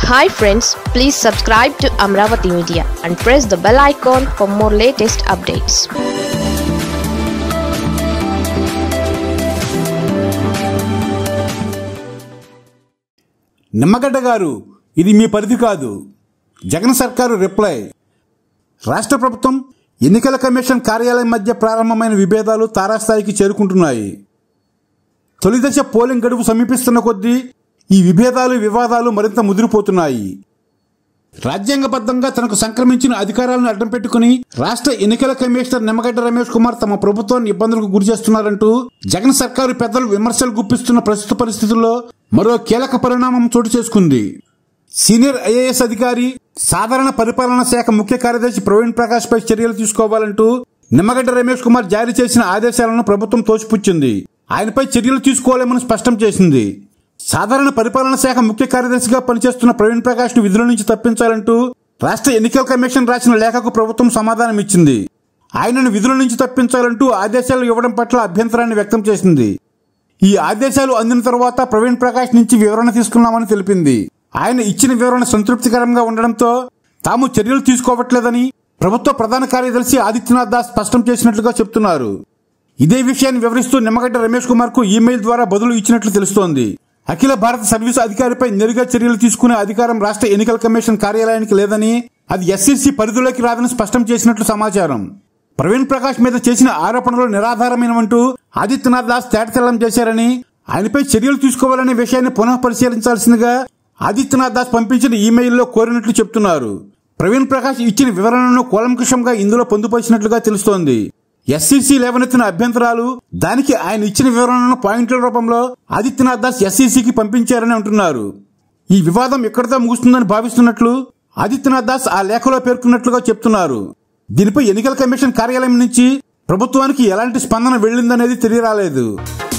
Hi friends, please subscribe to Amaravathi Media and press the bell icon for more latest updates. Nimmagadda garu, ఇది మీ పరిధి కాదు. జగన్ సర్కారు reply. రాష్ట్ర ప్రభుత్వం ఎన్నికల కమిషన్ కార్యాలయం మధ్య ప్రారంభమైన విభేదాలు తారాస్థాయికి చేరుకుంటున్నాయి. తొలిదశ పోలింగ్ గడువు సమీపిస్తున్న కొద్దీ ఈ విభేదాలు వివాదాలు మరింత ముదిరిపోతున్నాయి. రాజ్యాంగబద్ధంగా తనకు సంక్రమించిన అధికారాలను అడ్డం పెట్టుకుని రాష్ట్ర ఎన్నికల కమిషనర్ నిమ్మగడ్డ రమేష్ కుమార్ తమ ప్రభుత్వాన్ని ఇబ్బందులకు గురి చేస్తున్నారంటూ జగన్ సర్కారు పెద్దలు విమర్శలు గుప్పిస్తున్న ప్రస్తుత పరిస్థితుల్లో మరో కీలక పరిణామం చోటు చేసుకుంది. సీనియర్ ఐఏఎస్ అధికారి సాధారణ పరిపాలనా శాఖ ముఖ్య కార్యదర్శి ప్రవీణ్ ప్రకాష్ పై చర్యలు తీసుకోవాలంటూ నిమ్మగడ్డ రమేష్ కుమార్ జారీ చేసిన ఆదేశాలను ప్రభుత్వం తోసిపుచ్చింది. ఆయనపై చర్యలు తీసుకోలేమని స్పష్టం చేసింది. సాధారణ పరిపాలనా శాఖ ముఖ్య కార్యదర్శిగా పనిచేస్తున్న ప్రవీణ్ ప్రకాష్ ను విధుల నుంచి తప్పించాలంటూ రాష్ట్ర ఎన్నికల కమిషన్ రాసిన లేఖకు ప్రభుత్వం సమాధానం ఇచ్చింది. ఆయనను విధుల నుంచి తప్పించాలంటూ ఆదేశాలు ఇవ్వడం పట్ల అభ్యంతరాన్ని వ్యక్తం చేసింది. ఈ ఆదేశాలు అందిన తర్వాత ప్రవీణ్ ప్రకాష్ నుంచి వివరణ తీసుకున్నామని తెలిపింది. ఆయన ఇచ్చిన వివరణ సంతృప్తికరంగా ఉండడంతో తాము చర్యలు తీసుకోవట్లేదని ప్రభుత్వ ప్రధాన కార్యదర్శి ఆదిత్యనాథ్ దాస్ స్పష్టం చేసినట్లుగా చెబుతున్నారు. ఇదే విషయాన్ని వివరిస్తూ నిమ్మగడ్డ రమేష్ కుమార్ కు ఈమెయిల్ ద్వారా బదులు ఇచ్చినట్లు తెలుస్తోంది. అఖిల భారత సర్వీసు అధికారిపై నేరుగా చర్యలు తీసుకునే అధికారం రాష్ట్ర ఎన్నికల కమిషన్ కార్యాలయానికి లేదని, అది ఎస్సీసీ పరిధిలోకి రాదని స్పష్టం చేసినట్లు సమాచారం. ప్రవీణ్ ప్రకాష్ మీద చేసిన ఆరోపణలు నిరాధారమైనవంటూ ఆదిత్యనాథ్ దాస్ తేటతెల్లం చేశారని, ఆయనపై చర్యలు తీసుకోవాలనే విషయాన్ని పునః పరిశీలించాల్సిందిగా ఆదిత్యనాథ్ దాస్ పంపించిన ఈమెయిల్లో కోరినట్లు చెబుతున్నారు. ప్రవీణ్ ప్రకాష్ ఇచ్చిన వివరణను కూలంకషంగా ఇందులో పొందుపరిచినట్లుగా తెలుస్తోంది. ఎస్సీసీ లేవనెత్తిన అభ్యంతరాలు, దానికి ఆయన ఇచ్చిన వివరణను పాయింట్ల రూపంలో ఆదిత్యనాథ్ దాస్ ఎస్సీసీకి పంపించారని అంటున్నారు. ఈ వివాదం ఎక్కడితో ముగుస్తుందని భావిస్తున్నట్లు ఆదిత్యనాథ్ దాస్ ఆ లేఖలో పేర్కొన్నట్లుగా చెప్తున్నారు. దీనిపై ఎన్నికల కమిషన్ కార్యాలయం నుంచి ప్రభుత్వానికి ఎలాంటి స్పందన వెళ్లిందనేది తెలియరాలేదు.